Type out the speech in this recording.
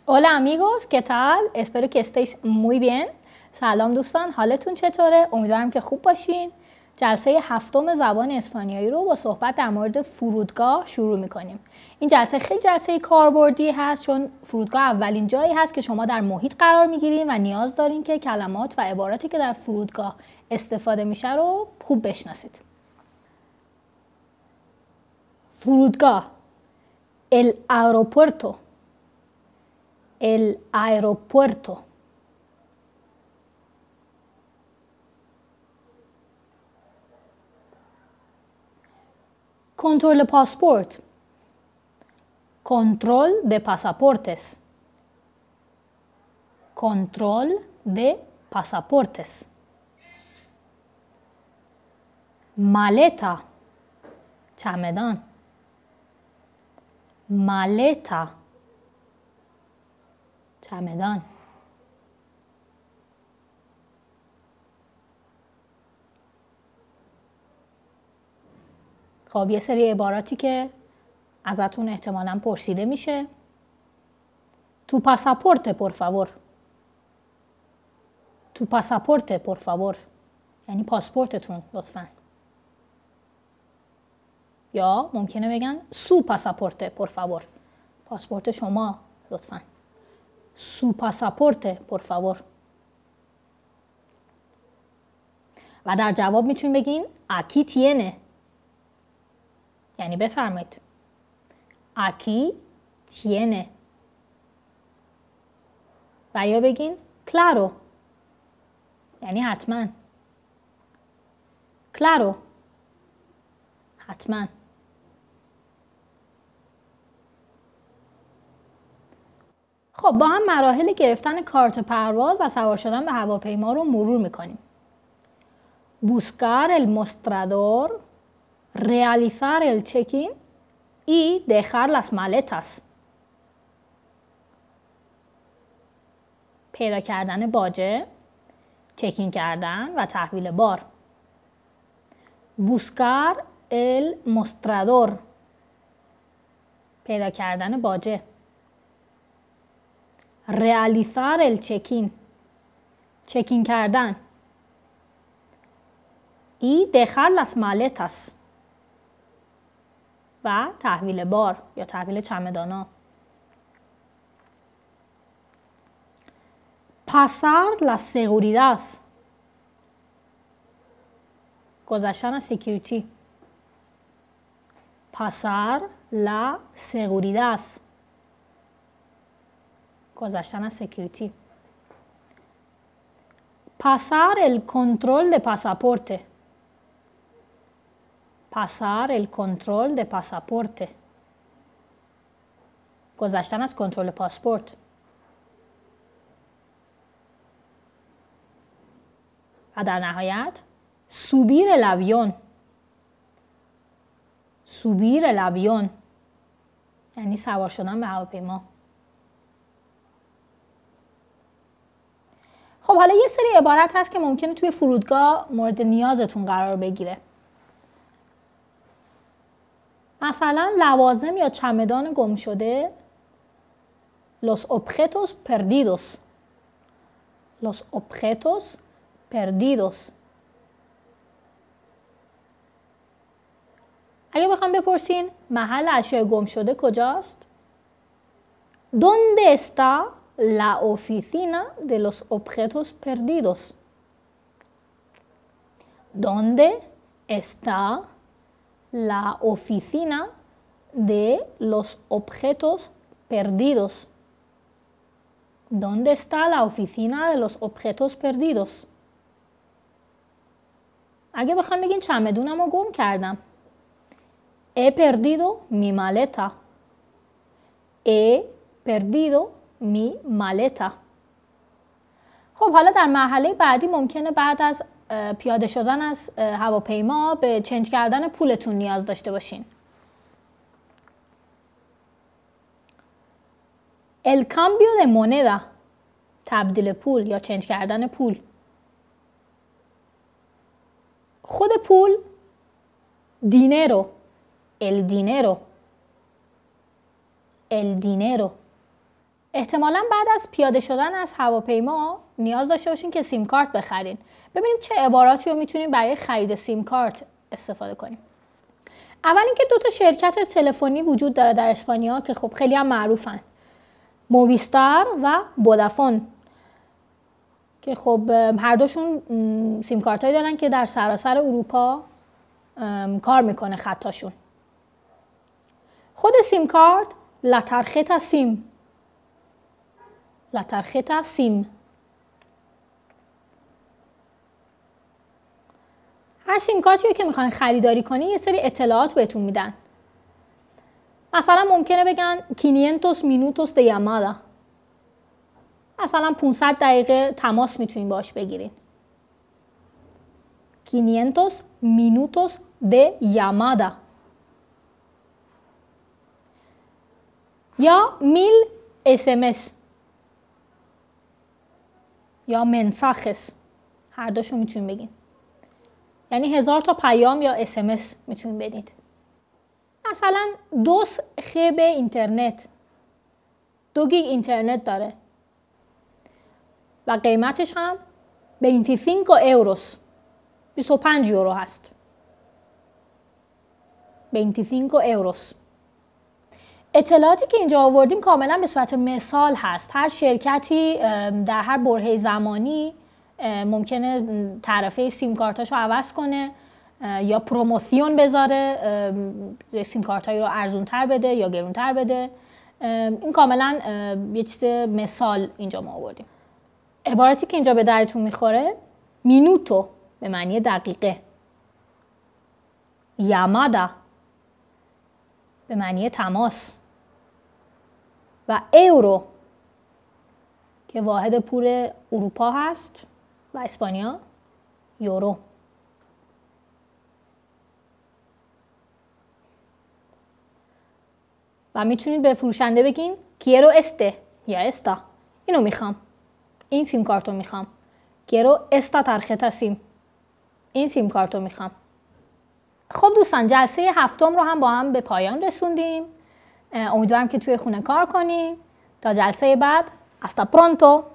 Hola amigos, ¿qué tal? Espero que estéis muy bien. سلام دوستان، حالتون چطوره؟ امیدوارم که خوب باشین. جلسه هفتم زبان اسپانیایی رو با صحبت در مورد فرودگاه شروع می‌کنیم. این جلسه خیلی جلسه کاربردی هست چون فرودگاه اولین جایی هست که شما در محیط قرار می‌گیرین و نیاز دارین که کلمات و عباراتی که در فرودگاه استفاده میشه رو خوب بشناسید. فرودگاه el aeropuerto el aeropuerto control passport control de pasaportes control de pasaportes maleta چمدان maleta چمدان خب یه سری عباراتی که ازتون احتمالاً پرسیده میشه. تو پاساپورت por favor تو پاساپورت por favor یعنی پاسپورتتون لطفاً. یا ممکنه بگن سو پاساپورت por favor پاسپورت شما لطفاً. su pasaporte por favor و در جواب میتونید بگین aquí tiene یعنی بفرمایید. aquí tiene و یا بگین claro یعنی حتما. claro حتما. خب با هم مراحل گرفتن کارت پرواز و سوار شدن به هواپیما رو مرور میکنیم. buscar el mostrador realizar el check-in y dejar las maletas پیدا کردن باجه، چکین کردن و تحویل بار. buscar el mostrador پیدا کردن باجه. realizar el check-in چکین کردن. y dejar las maletas و تحویل بار یا تحویل چمدانا. pasar la seguridad گذشتن از سکیوریتی. pasar la seguridad گذشتن از سکیوریتی. pasar el control de pasaporte pasar el control de pasaporte گذشتن از کنترل پاسپورت. و در نهایت subir el avión subir el avión یعنی سوار شدن به هواپیما. خب حالا یه سری عبارت هست که ممکنه توی فرودگاه مورد نیازتون قرار بگیره. مثلا لوازم یا چمدان گم شده los objetos perdidos los objetos perdidos. اگه بخوام بپرسین محل اشیاء گم شده کجاست؟ ¿Dónde está la oficina de los objetos perdidos? ¿Dónde está la oficina de los objetos perdidos? ¿Dónde está la oficina de los objetos perdidos? اگه بخوام بگین چمدونم رو گم کردم. He perdido mi maleta. He perdido mi maleta. خب حالا در مرحله بعدی ممکنه بعد از پیاده شدن از هواپیما به چنج کردن پولتون نیاز داشته باشین. El cambio de moneda تبدیل پول یا چنج کردن پول. خود پول dinero el dinero el dinero احتمالاً بعد از پیاده شدن از هواپیما نیاز داشته باشین که سیم کارت بخرین. ببینیم چه عباراتی رو میتونیم برای خرید سیم کارت استفاده کنیم. اول اینکه 2 تا شرکت تلفنی وجود داره در اسپانیا که خب خیلی هم معروفن. موویستار و ودافون که خب هر دوشون سیم کارت هایی دارن که در سراسر اروپا کار میکنه خطاشون. خود سیم کارت لا تارجeta سیم. لا تارجeta سیم. هر سیم کارتی که میخواین خریداری کنین یه سری اطلاعات بهتون میدن. مثلا ممکنه بگن 500 minutos de llamada. مثلا 500 دقیقه تماس میتونین باش بگیرین. 500 minutos de llamada. یا 1000 SMS یا mensajes. هر دوشو میتونین بگین. یعنی 1000 تا پیام یا SMS میتونین بدید. مثلا 2 GB اینترنت. 2 گیگ اینترنت داره. و قیمتش هم 25 euros. 25 یورو هست. 25 euros. اطلاعاتی که اینجا آوردیم کاملا به صورت مثال هست. هر شرکتی در هر برهه زمانی ممکنه تعرفه سیم کارتاشو عوض کنه یا پروموسیون بذاره، سیم کارتایی رو ارزونتر بده یا گرونتر بده. این کاملا یه چیز مثال اینجا ما آوردیم. عبارتی که اینجا به درتون میخوره مینوتو به معنی دقیقه، یامادا به معنی تماس و اورو که واحد پول اروپا هست و اسپانیا یورو. و میتونید به فروشنده بگین کیرو استه یا استا، اینو میخوام، این سیم کارتو میخوام. کیرو استا تارجتا سیم، این سیم کارتو میخوام. خب دوستان، جلسه 7 رو هم با هم به پایان رسوندیم. امیدوارم که توی خونه کار کنین. تا جلسه بعد، hasta pronto.